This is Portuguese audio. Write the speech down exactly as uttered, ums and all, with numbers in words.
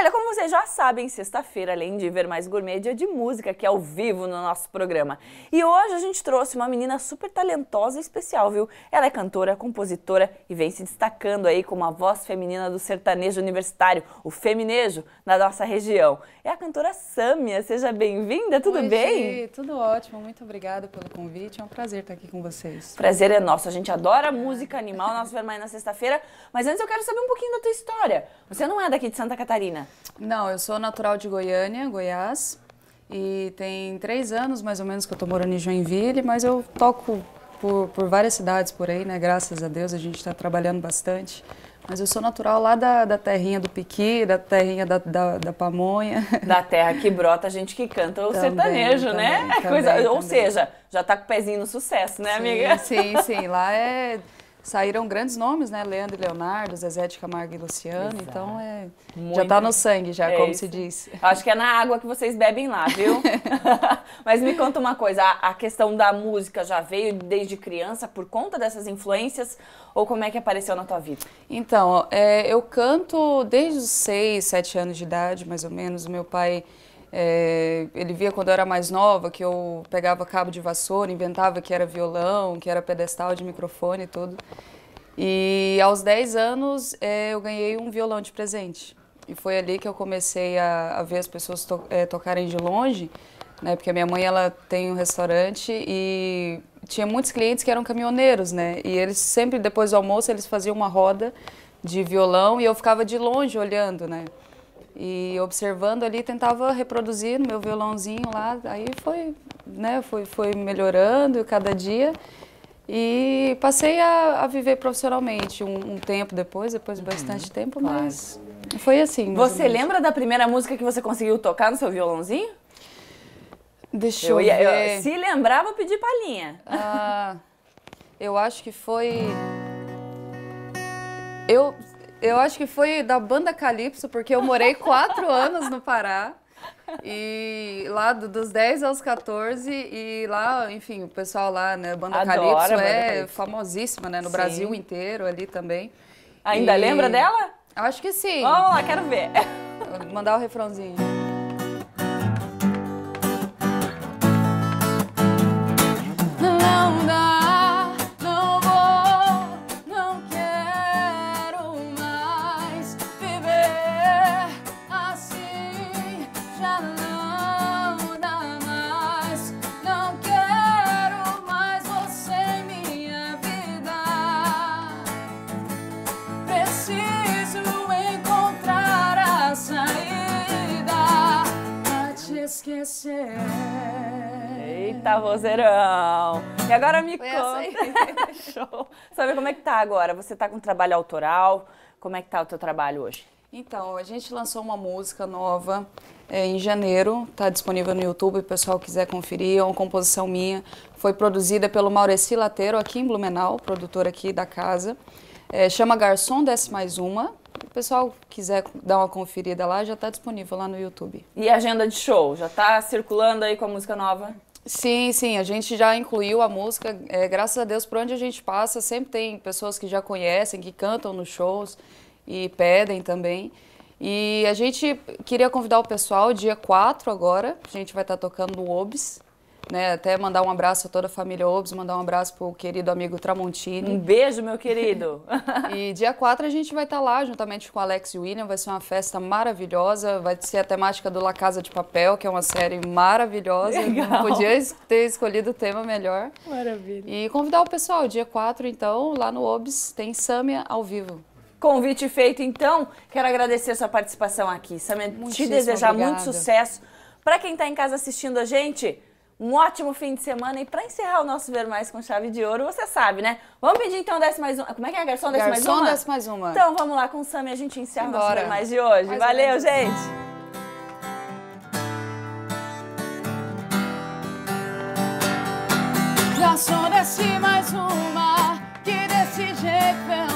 Olha, como vocês já sabem, sexta-feira, além de Ver Mais Gourmet, é dia de música, que é ao vivo no nosso programa. E hoje a gente trouxe uma menina super talentosa e especial, viu? Ela é cantora, compositora e vem se destacando aí como a voz feminina do sertanejo universitário, o feminejo, na nossa região. É a cantora Sâmia. Seja bem-vinda, tudo Oi, bem? Gi, tudo ótimo, muito obrigada pelo convite, é um prazer estar aqui com vocês. Prazer é nosso, a gente adora música animal, nosso Ver Mais na sexta-feira, mas antes eu quero saber um pouquinho da tua história. Você não é daqui de Santa Catarina? Não, eu sou natural de Goiânia, Goiás, e tem três anos mais ou menos que eu tô morando em Joinville, mas eu toco por, por várias cidades por aí, né? Graças a Deus a gente está trabalhando bastante. Mas eu sou natural lá da, da terrinha do Piqui, da terrinha da, da, da pamonha. Da terra que brota, a gente que canta o Também, sertanejo, também, né? também, Coisa, ou também. seja, já tá com o pezinho no sucesso, né, Sim, amiga? sim, sim. Lá é... saíram grandes nomes, né? Leandro e Leonardo, Zezé de Camargo e Luciano, Exato. Então é... Muito. já tá no sangue, já, É como isso. se diz. Acho que é na água que vocês bebem lá, viu? Mas me conta uma coisa, a, a questão da música já veio desde criança por conta dessas influências ou como é que apareceu na tua vida? Então, é, eu canto desde os seis, sete anos de idade, mais ou menos. O meu pai, é, ele via quando eu era mais nova que eu pegava cabo de vassoura, inventava que era violão, que era pedestal de microfone e tudo. E aos dez anos é, eu ganhei um violão de presente. E foi ali que eu comecei a, a ver as pessoas to, é, tocarem de longe, né? Porque a minha mãe, ela tem um restaurante e tinha muitos clientes que eram caminhoneiros, né? E eles sempre, depois do almoço, eles faziam uma roda de violão e eu ficava de longe olhando, né? E observando ali, tentava reproduzir no meu violãozinho lá. Aí foi, né? Foi, foi melhorando cada dia. E passei a, a viver profissionalmente um, um tempo depois, depois de bastante uhum, tempo, claro. Mas foi assim. Você lembra da primeira música que você conseguiu tocar no seu violãozinho? Deixa eu, eu ia, ver. Eu, se lembrar, vou pedir palhinha. Ah, eu acho que foi... Eu, eu acho que foi da banda Calypso, porque eu morei quatro anos no Pará. E lá do, dos dez aos quatorze, e lá, enfim, o pessoal lá, né, Banda Adora Calypso Banda é Calypso. famosíssima, né, no Sim. Brasil inteiro ali também. Ainda e... lembra dela? Acho que sim. Vamos lá, quero ver. Vou mandar o refrãozinho. Não dá, não vou, não quero mais viver assim, já não dá mais, não quero mais você em minha vida. Preciso encontrar a saída pra te esquecer. Eita, vozeirão! E agora me Foi conta. Show! Sabe como é que tá agora? Você tá com trabalho autoral? Como é que tá o teu trabalho hoje? Então, a gente lançou uma música nova é, em janeiro, tá disponível no YouTube, o pessoal quiser conferir, é uma composição minha, foi produzida pelo Maureci Lateiro aqui em Blumenau, produtor aqui da casa, é, chama Garçom Desce Mais Uma, o pessoal quiser dar uma conferida lá, já tá disponível lá no YouTube. E a agenda de show, já tá circulando aí com a música nova? Sim, sim, a gente já incluiu a música, é, graças a Deus, por onde a gente passa, sempre tem pessoas que já conhecem, que cantam nos shows e pedem também. E a gente queria convidar o pessoal, dia quatro agora, a gente vai estar tocando no Obs, né? Até mandar um abraço a toda a família Obs, mandar um abraço pro querido amigo Tramontini. Um beijo, meu querido! E dia quatro a gente vai estar lá, juntamente com o Alex e o William, vai ser uma festa maravilhosa, vai ser a temática do La Casa de Papel, que é uma série maravilhosa. Legal. Não podia ter escolhido o tema melhor. Maravilha! E convidar o pessoal, dia quatro então, lá no Obs, tem Sâmia ao vivo. Convite feito, então. Quero agradecer a sua participação aqui. Sâmia, te desejar obrigada. muito sucesso. Para quem está em casa assistindo a gente, um ótimo fim de semana. E para encerrar o nosso Ver Mais com chave de ouro, você sabe, né? Vamos pedir então desce mais uma. Como é que é? Garçom desce mais uma? Garçom desce mais uma. Então vamos lá com o Sâmia, a gente encerra o nosso Bora. Ver Mais de hoje. Mais Valeu, gente! Garçom desce mais uma, que desse jeito